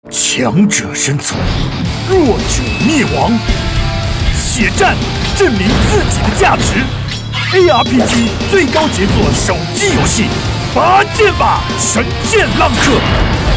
强者生存，弱者灭亡。血战，证明自己的价值。ARPG 最高杰作手机游戏，拔剑吧，神剑浪客！